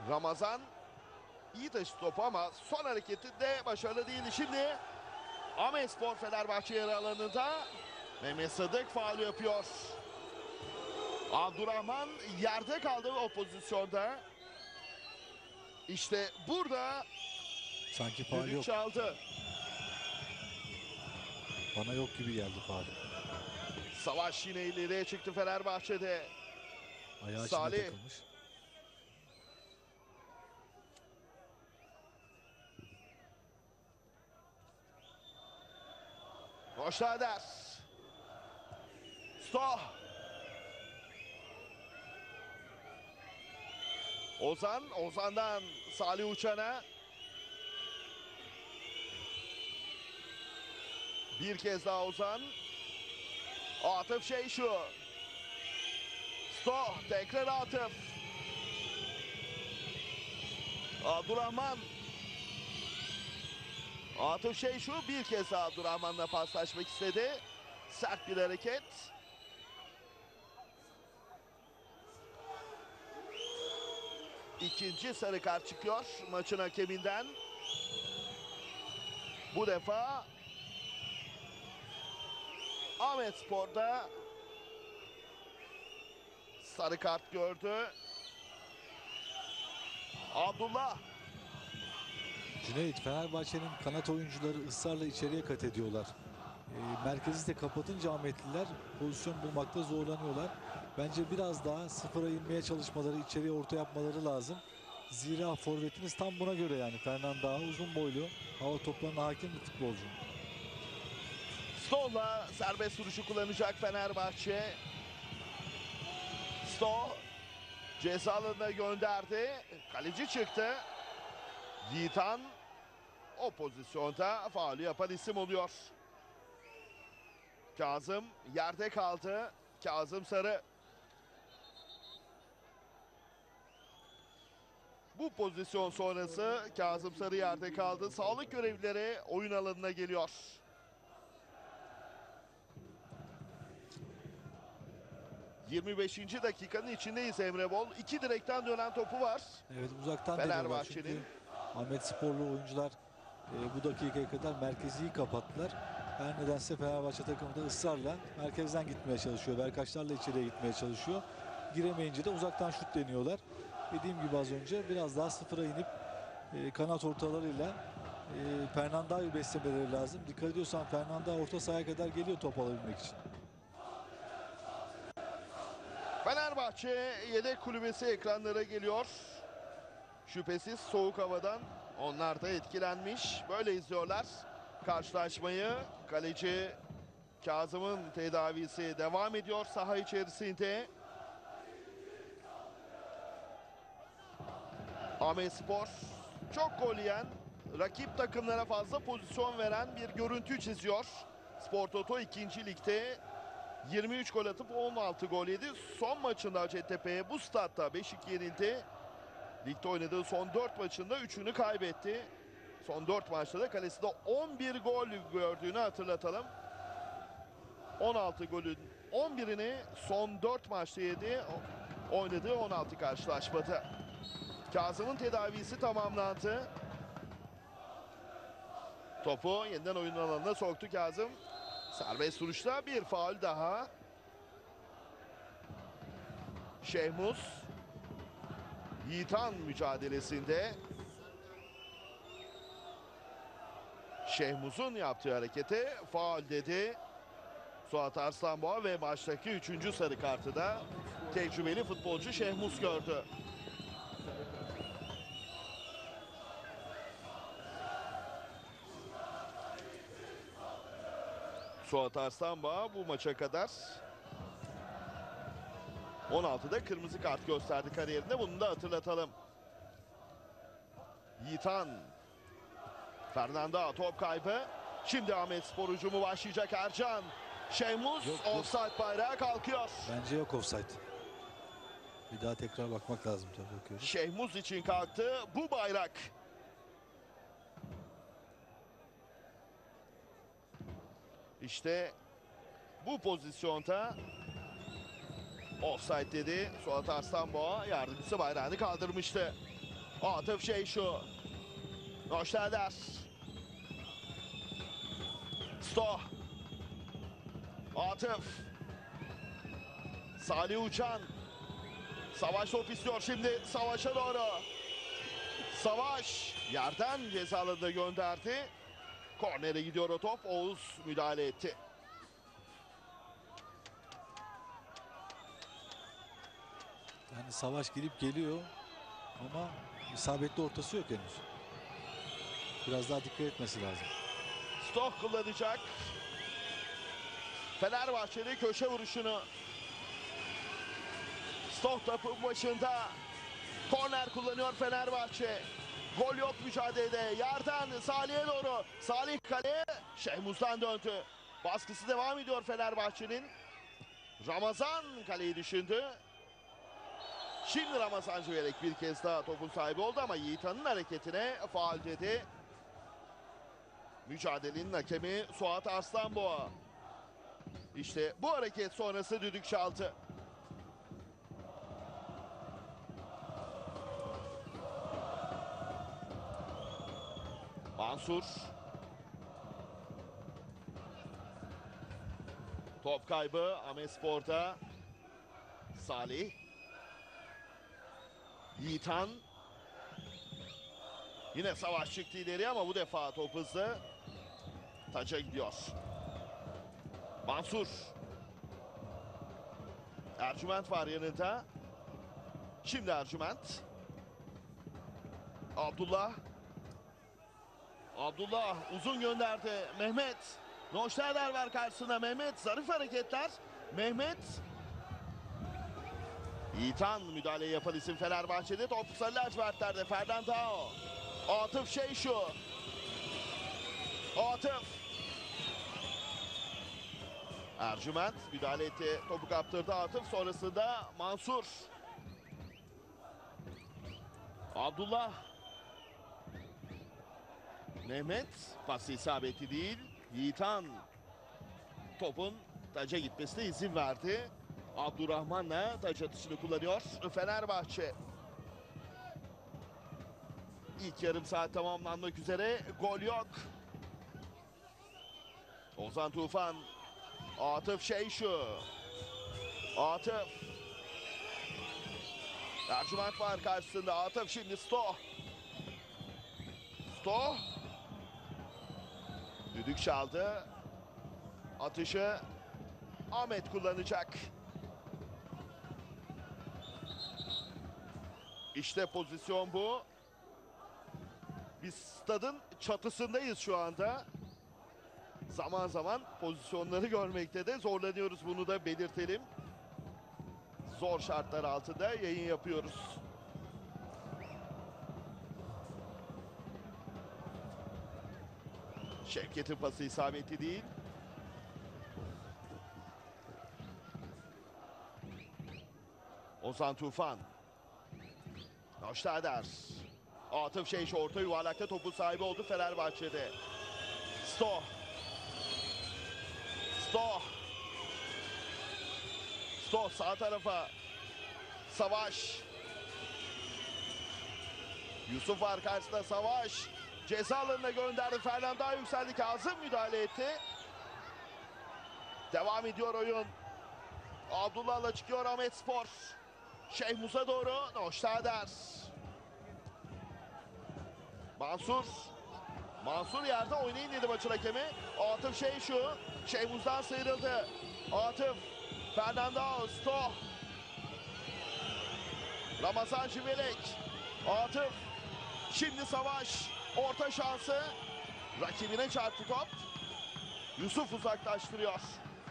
Ramazan iyi taşıdı topu ama son hareketinde başarılı değildi. Şimdi Ahmetspor Fenerbahçe yarı alanında Mehmet Sadık faul yapıyor. Abdurrahman yerde kaldı o pozisyonda. İşte burada Sanki faul düdük yok. çaldı. Bana yok gibi geldi faul. Savaş yine ileriye çıktı Fenerbahçe'de. Ayağı içine Salih. takılmış. Roşlader. Stoh. Ozan'dan Salih Uçan'a. Bir kez daha Ozan. Atıf Şeyşu. Stoh tekrar Atıf. Abdurrahman. Atıf Şeyşu bir kez daha Abdurrahman'la paslaşmak istedi. Sert bir hareket. İkinci sarı kart çıkıyor maçın hakeminden. Bu defa Ahmetspor'da sarı kart gördü. Abdullah. Cüneyt, Fenerbahçe'nin kanat oyuncuları ısrarla içeriye kat ediyorlar. Merkezi de kapatınca Ahmetliler pozisyon bulmakta zorlanıyorlar. Bence biraz daha sıfıra inmeye çalışmaları, içeriye orta yapmaları lazım. Zira forvetiniz tam buna göre yani. Fernanda uzun boylu, hava toplarına hakim bir futbolcu. Stoh'la serbest vuruşu kullanacak Fenerbahçe. Stoh ceza alanına gönderdi. Kaleci çıktı. Yiğitan o pozisyonda faulü yapan isim oluyor. Kazım yerde kaldı. Kazım Sarı. Bu pozisyon sonrası Kazım Sarı yerde kaldı. Sağlık görevlileri oyun alanına geliyor. ...25. dakikanın içindeyiz Emre Bol. İki direkten dönen topu var. Evet, uzaktan deniyorlar çünkü Fenerbahçe'nin. Ahmetsporlu oyuncular bu dakikaya kadar merkeziyi kapattılar. Her nedense Fenerbahçe takımı da ısrarla merkezden gitmeye çalışıyor. Berkaçlarla içeriye gitmeye çalışıyor. Giremeyince de uzaktan şut deniyorlar. Dediğim gibi az önce biraz daha sıfıra inip kanat ortalarıyla Fernanda'yı beslemeleri lazım. Dikkat ediyorsan Fernanda orta sahaya kadar geliyor top alabilmek için. Fenerbahçe yedek kulübesi ekranlara geliyor. Şüphesiz soğuk havadan onlar da etkilenmiş. Böyle izliyorlar karşılaşmayı. Kaleci Kazım'ın tedavisi devam ediyor saha içerisinde. Ahmetspor çok gol yiyen, rakip takımlara fazla pozisyon veren bir görüntü çiziyor. Spor Toto 2. Lig'de 23 gol atıp 16 gol yedi. Son maçında Hacettepe'ye bu statta 5-2 yenildi. Ligde oynadığı son 4 maçında 3'ünü kaybetti. Son 4 maçta da kalesinde 11 gol gördüğünü hatırlatalım. 16 golün 11'ini son 4 maçta yedi. Oynadığı 16 karşılaşmada. Kazım'ın tedavisi tamamlandı. Topu yeniden oyun alanına soktu Kazım. Serbest vuruşta bir faul daha. Şehmus. Yiğitan mücadelesinde. Şehmus'un yaptığı harekete faul dedi Suat Arslanboğa ve maçtaki 3. sarı kartı da tecrübeli futbolcu Şehmus gördü. Suat Arslanboğa bu maça kadar 16'da kırmızı kart gösterdi kariyerinde. Bunu da hatırlatalım. Yiğitan. Fernanda top kaybı. Şimdi Ahmetspor hücumu başlayacak Ercan. Şehmus offside bayrağı kalkıyor. Bence yok offside. Bir daha tekrar bakmak lazım tabii, bakıyoruz. Şehmus için kalktı bu bayrak. İşte bu pozisyonda offside dedi Suat Arslanboğa, yardımcısı bayrağını kaldırmıştı. Atıf Şeyşu. Noşlader. Sto. Atıf. Salih Uçan. Savaş top istiyor şimdi. Savaş'a doğru. Savaş yerden ceza alanına gönderdi. Kornere gidiyor o top. Oğuz müdahale etti. Yani Savaş girip geliyor ama isabetli ortası yok henüz. Biraz daha dikkat etmesi lazım. Stok kullanacak. Fenerbahçeli köşe vuruşunu. Stok topun başında. Korner kullanıyor Fenerbahçe. Gol yok mücadelede. Yerden Salih'e doğru. Salih kaleye. Şehmuz'dan döndü. Baskısı devam ediyor Fenerbahçe'nin. Ramazan kaleyi düşündü. Şimdi Ramazan Civelek bir kez daha topun sahibi oldu ama Yiğitan'ın hareketine faul dedi. Mücadelenin hakemi Suat Arslanboğa. İşte bu hareket sonrası düdük çaldı. Mansur. Top kaybı Ahmetspor'da. Salih. Yiğitan. Yine Savaş çıktı ileri ama bu defa top hızlı. Taca gidiyor. Mansur. Ercüment var yanında. Şimdi Ercüment. Abdullah. Abdullah uzun gönderdi. Mehmet. Noşterler var karşısında. Mehmet zarif hareketler. Mehmet. Yiğitan müdahaleyi yapan isim Fenerbahçe'de. Top sarı lacivertlerde. Fernandao. Atıf Şeyşu. Atıf. Ercüment müdahale etti. Topu kaptırdı Atıf. Sonrasında Mansur. Abdullah. Mehmet. Pası isabeti değil. Yiğitan. Topun taca gitmesine izin verdi. Abdurrahman'la taç atışını kullanıyor Fenerbahçe. İlk yarım saat tamamlanmak üzere. Gol yok. Ozan Tufan. Atıf Şeyşu. Atıf. Ercüment var karşısında. Atıf şimdi Sto. Sto. Düdük çaldı. Atışı Ahmet kullanacak. İşte pozisyon bu. Biz stadın çatısındayız şu anda. Zaman zaman pozisyonları görmekte de zorlanıyoruz, bunu da belirtelim. Zor şartlar altında yayın yapıyoruz. Şevket'in pası isabetli değil. Ozan Tufan. Noştader. Atıf Şeyş orta yuvarlakta topun sahibi oldu Fenerbahçe'de. Sto. Sto. Sto sağ tarafa. Savaş. Yusuf var karşısında Savaş. Ceza alanına gönderdi. Fernanda yükseldi. Kazım müdahale etti. Devam ediyor oyun. Abdullah'la çıkıyor Ahmetspor. Şehmuz'a doğru Noştader. Mansur. Mansur yerde oynayın dedi maçın hakemi. Atıf Şeyşu. Şehmuz'dan sıyrıldı. Atıf. Fernando Sto. Ramazan Civelek. Atıf. Şimdi Savaş. Orta şansı. Rakibine çarptı top. Yusuf uzaklaştırıyor.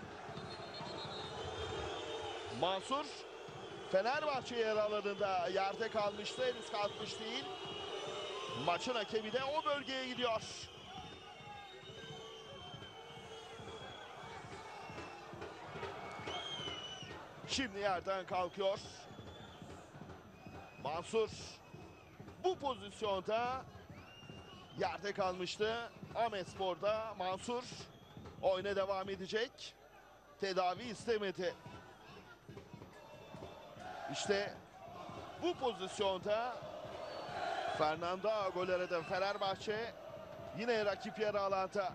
Mansur. Fenerbahçe yer alanında yerde kalmıştı. Henüz kalkmış değil. Maçın hakemi de o bölgeye gidiyor. Şimdi yerden kalkıyor. Mansur bu pozisyonda yerde kalmıştı. Ahmetspor'da Mansur oyuna devam edecek. Tedavi istemedi. İşte bu pozisyonda Fernanda gol aradı. Fenerbahçe yine rakip yarı alanda.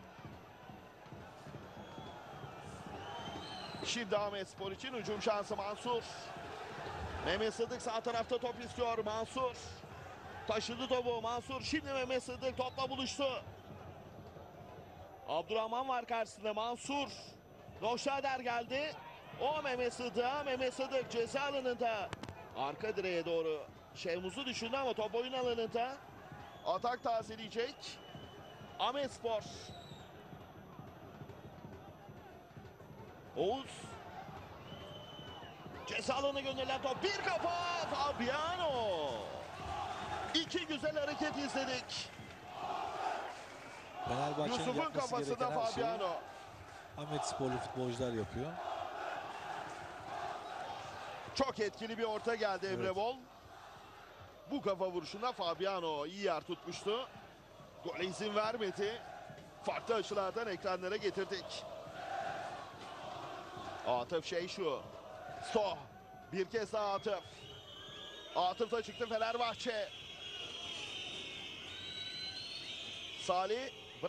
Şimdi Ahmetspor için hücum şansı Mansur. Mehmet Sıdık sağ tarafta top istiyor. Mansur taşıdı topu. Mansur şimdi Mehmet Sıdık topla buluştu. Abdurrahman var karşısında. Mansur. Roşader geldi. O Mehmet Sıdık'a. Mehmet Sıdık ceza alanında. Arka direğe doğru Şehmuz'u düşündü ama top oyun alanında. Atak tazeleyecek Ahmetspor. Oğuz. Ceza alanına gönderilen top. Bir kafa Fabiano. İki güzel hareket izledik. Fenerbahçe'nin Yusuf'un yapması kafasında gereken her şeyi Fabiano. Ahmetsporlu futbolcular yapıyor. Çok etkili bir orta geldi Emre Evet. Bol. Bu kafa vuruşunda Fabiano iyi yer tutmuştu. Gole izin vermedi. Farklı açılardan ekranlara getirdik. Atıf Şeyşu. Sto. Bir kez daha Atıf. Atıf da çıktı Fenerbahçe. Salih